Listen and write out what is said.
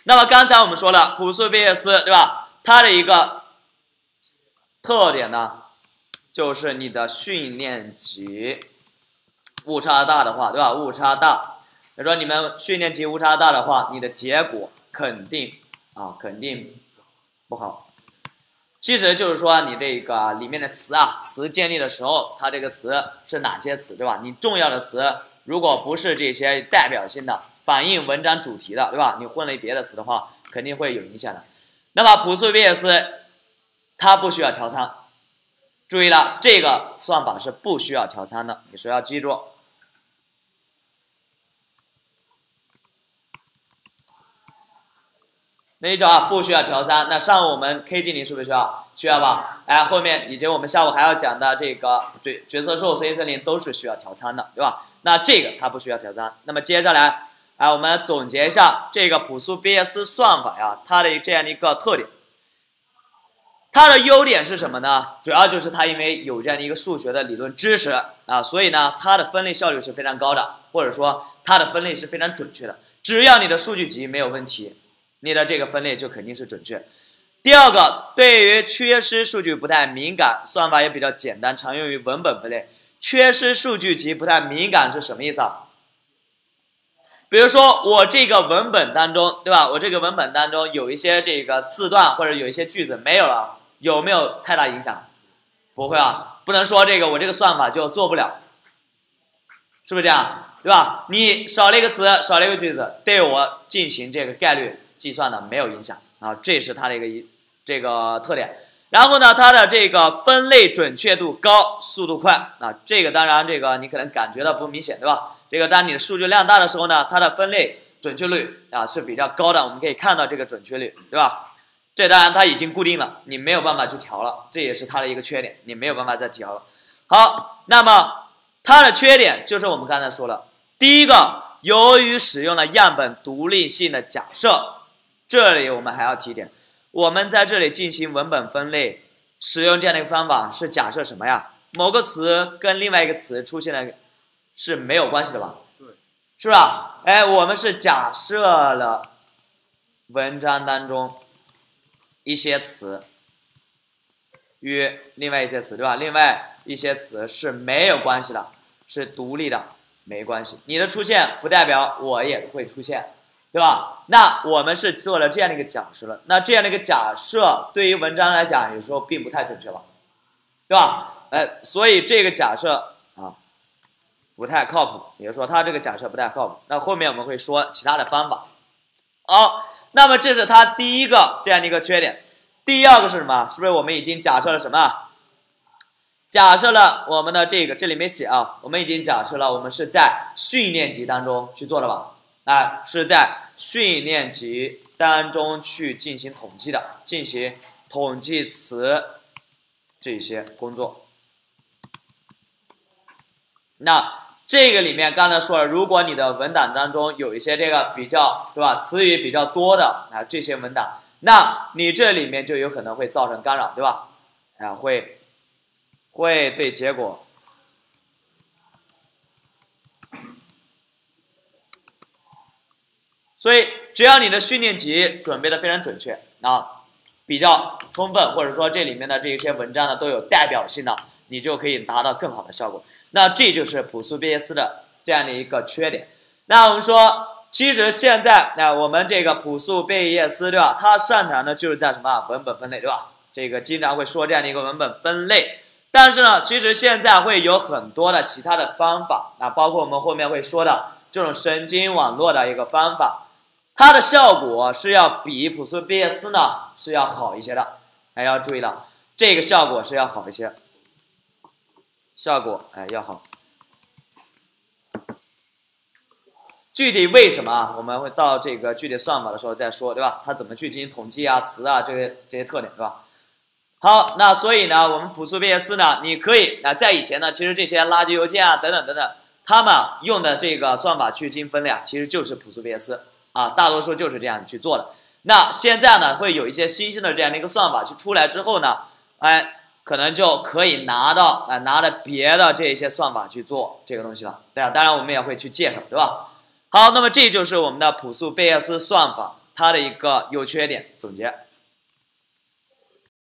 那么刚才我们说了朴素贝叶斯，对吧？它的一个特点呢，就是你的训练集误差大的话，对吧？误差大，比如说你们训练集误差大的话，你的结果肯定不好。其实就是说你这个里面的词建立的时候，它这个词是哪些词，对吧？你重要的词如果不是这些代表性的反映文章主题的，对吧？你混了别的词的话，肯定会有影响的。那么朴素贝叶斯它不需要调参，注意了，这个算法是不需要调参的，你需要记住。那一条不需要调参，那上午我们 K 精灵是不是需要？需要吧？哎，后面以及我们下午还要讲的这个决策树、随意森林都是需要调参的，对吧？那这个它不需要调参。那么接下来，我们总结一下这个朴素贝叶斯算法呀，它的这样的一个特点。它的优点是什么呢？主要就是它因为有这样的一个数学的理论知识所以呢，它的分类效率是非常高的，或者说它的分类是非常准确的。只要你的数据集没有问题，你的这个分类就肯定是准确。第二个，对于缺失数据不太敏感，算法也比较简单，常用于文本分类。缺失数据集不太敏感是什么意思啊？比如说我这个文本当中，对吧？我这个文本当中有一些这个字段或者有一些句子没有了，有没有太大影响？不会啊，不能说我这个算法就做不了，是不是这样？对吧？你少了一个词，少了一个句子，对我进行这个概率计算的没有影响这是它的这个特点。然后呢，它的这个分类准确度高，速度快这个当然你可能感觉到不明显，对吧？这个当你的数据量大的时候呢，它的分类准确率是比较高的，我们可以看到这个准确率，对吧？这当然它已经固定了，你没有办法去调了，这也是它的一个缺点，你没有办法再调了。好，那么它的缺点就是我们刚才说了，第一个，由于使用了样本独立性的假设，这里我们还要提点，我们在这里进行文本分类，使用这样的一个方法是假设什么呀？某个词跟另外一个词出现了是没有关系的吧？对，是吧？哎，我们是假设了文章当中一些词与另外一些词，对吧？另外一些词是没有关系的，是独立的，没关系。你的出现不代表我也会出现，对吧？那我们是做了这样的一个假设了，那这样的一个假设对于文章来讲，有时候并不太准确吧，对吧？所以这个假设不太靠谱，也就是说它这个假设不太靠谱。那后面我们会说其他的方法。好，那么这是它第一个这样的一个缺点。第二个是什么？是不是我们已经假设了什么？假设了我们的这里没写我们已经假设了我们是在训练集当中去做的吧？是在训练集当中去进行统计的，进行统计词这些工作。那这个里面刚才说了，如果你的文档当中有一些这个比较，对吧？词语比较多的这些文档，那你这里面就有可能会造成干扰，对吧？会对结果所以只要你的训练集准备的非常准确比较充分，或者说这里面的这些文章呢都有代表性的，你就可以达到更好的效果。那这就是朴素贝叶斯的这样的一个缺点。那我们说，其实现在我们这个朴素贝叶斯，对吧？它擅长的就是在什么文本分类，对吧？这个经常会说这样的一个文本分类。但是呢，其实现在会有很多的其他的方法包括我们后面会说的这种神经网络的一个方法，它的效果是要比朴素贝叶斯呢是要好一些的。要注意了，这个效果是要好一些。效果要好，具体为什么我们会到这个具体算法的时候再说，对吧？它怎么去进行统计词这些特点，对吧？好，那所以呢，我们朴素贝叶斯呢，你可以在以前呢，其实这些垃圾邮件等等等等，他们用的这个算法去进行分类其实就是朴素贝叶斯大多数就是这样去做的。那现在呢，会有一些新兴的这样的一个算法去出来之后呢，可能就可以拿着别的这些算法去做这个东西了，对当然我们也会去介绍，对吧？好，那么这就是我们的朴素贝叶斯算法， 它的一个优缺点总结。